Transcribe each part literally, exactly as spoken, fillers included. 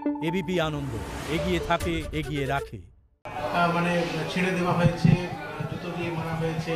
ABP আনন্দ, এগিয়ে থাকে, এগিয়ে রাখে। মানে ছেড়ে দেওয়া হয়েছে, জুতো দিয়ে মারা হয়েছে,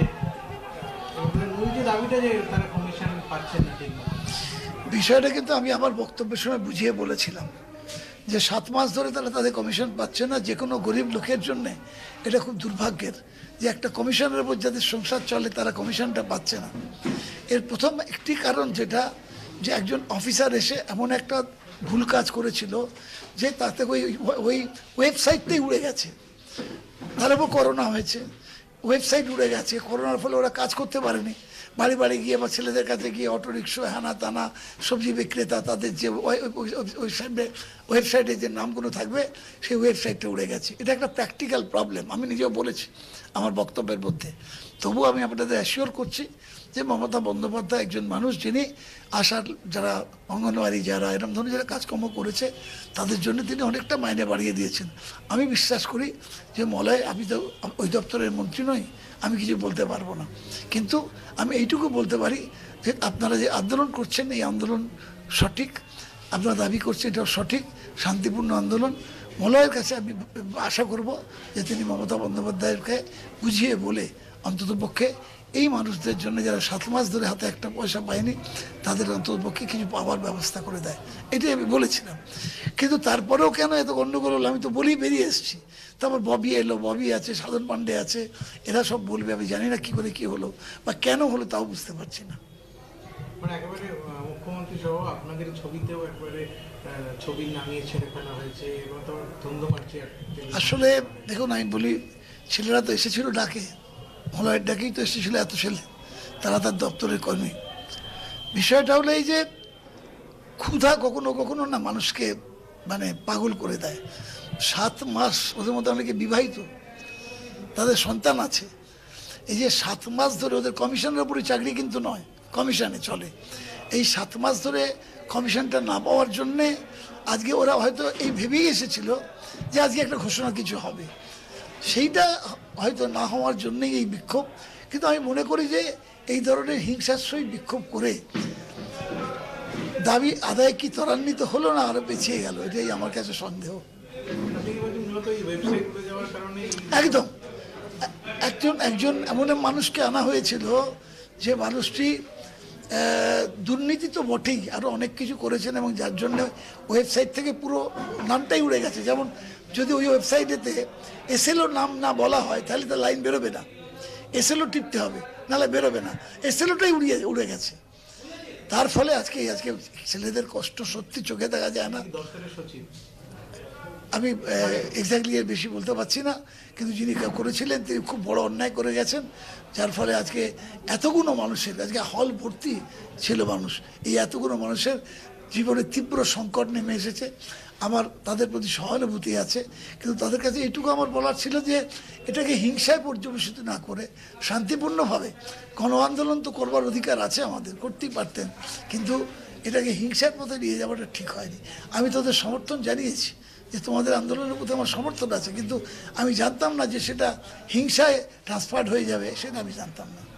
ওই যে দাবিটা যে তারা কমিশন পাচ্ছেন না ঠিক মতো। বিষয়টা কিন্তু আমি আমার বক্তব্যের সময় বুঝিয়ে বলেছিলাম যে সাত মাস ধরে তারা তাদের কমিশন পাচ্ছে না। যে কোনো গরিব লোকের জন্য এটা খুব দুর্ভাগ্যের যে একটা কমিশনের উপর যাদের সংসার চলে তারা কমিশনটা পাচ্ছে না। এর প্রথম একটি কারণ যেটা, যে একজন অফিসার এসে এমন একটা ভুল কাজ করেছিল যে তাতে ওই ওই ওয়েবসাইটটাই উড়ে গেছে। তার উপর করোনা হয়েছে, ওয়েবসাইট উড়ে গেছে, করোনার ফলে ওরা কাজ করতে পারেনি। বাড়ি বাড়ি গিয়ে বা ছেলেদের কাছে গিয়ে অটো রিক্সা হানা টানা সবজি বিক্রেতা তাদের যে ওয়েবসাইটে ওয়েবসাইটে যে নামগুলো থাকবে সেই ওয়েবসাইটটা উড়ে গেছে। এটা একটা প্র্যাকটিক্যাল প্রবলেম, আমি নিজেও বলেছি আমার বক্তব্যের মধ্যে। তবুও আমি আপনাদের অ্যাসিওর করছি যে মমতা বন্দ্যোপাধ্যায় একজন মানুষ যিনি আশার যারা অঙ্গনওয়াড়ি যারা এরকম ধরনের যারা কাজকর্ম করেছে তাদের জন্য তিনি অনেকটা মাইনে বাড়িয়ে দিয়েছেন। আমি বিশ্বাস করি যে মলয়, আমি তো ওই দপ্তরের মন্ত্রী নই, আমি কিছু বলতে পারবো না, কিন্তু আমি এইটুকু বলতে পারি যে আপনারা যে আন্দোলন করছেন এই আন্দোলন সঠিক, আপনারা দাবি করছেন এটাও সঠিক, শান্তিপূর্ণ আন্দোলন। মলয়ের কাছে আমি আশা করব যে তিনি মমতা বন্দ্যোপাধ্যায়কে বুঝিয়ে বলে অন্ততপক্ষে এই মানুষদের জন্য যারা সাত মাস ধরে হাতে একটা পয়সা পায়নি তাদের অন্ততপক্ষে কিছু পাওয়ার ব্যবস্থা করে দেয়, এটাই আমি বলেছিলাম। কিন্তু তারপরেও কেন এত গণ্ডগোল হলো আমি তো বলেই বেরিয়ে এসেছি। তারপর ববি এলো, ববি আছে, সাধন পাণ্ডে আছে, এরা সব বলবে, আমি জানি না কী করে কী হলো বা কেন হলো তাও বুঝতে পারছি না। মানে একেবারে মুখ্যমন্ত্রী সহ আপনাদের ছবিতেও একবারে ছবি নামিয়ে ছেড়ে ফেলা হয়েছে এবং তো ধন্দ মারছে। আসলে দেখুন, আমি বলি ছেলেরা তো এসেছিল ডাকে, মলয়ের ডাকেই তো এসেছিল এত ছেলে, তারা তার দপ্তরের কর্মী। বিষয়টা হলো এই যে ক্ষুধা কখনো কখনো না মানুষকে মানে পাগল করে দেয়। সাত মাস ওদের মধ্যে অনেকে বিবাহিত, তাদের সন্তান আছে। এই যে সাত মাস ধরে ওদের কমিশনের উপরে চাকরি কিন্তু নয়, কমিশনে চলে। এই সাত মাস ধরে কমিশনটা না পাওয়ার জন্যে আজকে ওরা হয়তো এই ভেবেই এসেছিল যে আজকে একটা ঘোষণা কিছু হবে, সেইটা হয়তো না হওয়ার জন্যেই এই বিক্ষোভ। কিন্তু আমি মনে করি যে এই ধরনের হিংসাশ্রয়ী বিক্ষোভ করে দাবি আদায় কি ত্বরান্বিত হলো না আরো পেছিয়ে গেল, এটাই আমার কাছে সন্দেহ। একদম একজন একজন এমন মানুষকে আনা হয়েছিল যে মানুষটি দুর্নীতি তো বটেই, আরও অনেক কিছু করেছেন এবং যার জন্য ওয়েবসাইট থেকে পুরো নামটাই উড়ে গেছে। যেমন যদি ওই ওয়েবসাইটেতে এসএলও নাম না বলা হয় তাহলে তো লাইন বেরোবে না, এসএলও টিপতে হবে, নাহলে বেরোবে না, এসএলওটাই উড়িয়ে উড়ে গেছে। তার ফলে আজকে আজকে ছেলেদের কষ্ট সত্যি চোখে দেখা যায় না। আমি এক্স্যাক্টলি এর বেশি বলতে পারছি না, কিন্তু যিনি করেছিলেন তিনি খুব বড় অন্যায় করে গেছেন, যার ফলে আজকে এতগুলো মানুষের, আজকে হল ভর্তি ছিল মানুষ, এই এতগুলো মানুষের জীবনে তীব্র সংকট নেমে এসেছে। আমার তাদের প্রতি সহানুভূতি আছে, কিন্তু তাদের কাছে এইটুকু আমার বলার ছিল যে এটাকে হিংসায় পর্যবেসিত না করে শান্তিপূর্ণভাবে গণ আন্দোলন তো করবার অধিকার আছে, আমাদের করতেই পারতেন, কিন্তু এটাকে হিংসার পথে নিয়ে যাওয়াটা ঠিক হয়নি। আমি তাদের সমর্থন জানিয়েছি যে তোমাদের আন্দোলনের প্রতি আমার সমর্থন আছে, কিন্তু আমি জানতাম না যে সেটা হিংসায় ট্রান্সফার্ড হয়ে যাবে, সেটা আমি জানতাম না।